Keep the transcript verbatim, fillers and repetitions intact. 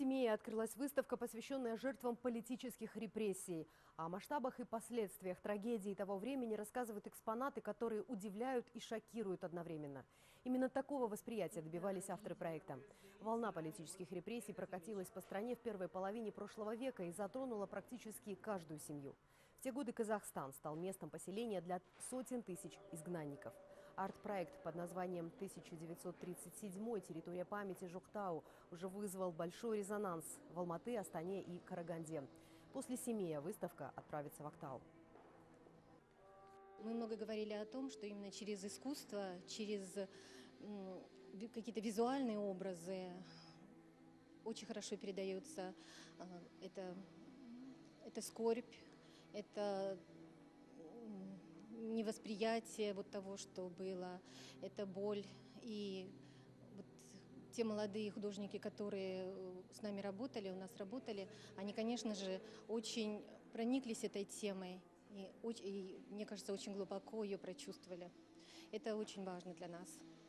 Семее открылась выставка, посвященная жертвам политических репрессий. О масштабах и последствиях трагедии того времени рассказывают экспонаты, которые удивляют и шокируют одновременно. Именно такого восприятия добивались авторы проекта. Волна политических репрессий прокатилась по стране в первой половине прошлого века и затронула практически каждую семью. В те годы Казахстан стал местом поселения для сотен тысяч изгнанников. Арт-проект под названием тысяча девятьсот тридцать седьмой «Территория памяти Жуктау» уже вызвал большой резонанс в Алматы, Астане и Караганде. После Семея выставка отправится в Актау. Мы много говорили о том, что именно через искусство, через какие-то визуальные образы очень хорошо передается это, это скорбь, это невосприятие вот того, что было, это боль. И вот те молодые художники, которые с нами работали, у нас работали, они, конечно же, очень прониклись этой темой и, и мне кажется, очень глубоко ее прочувствовали. Это очень важно для нас.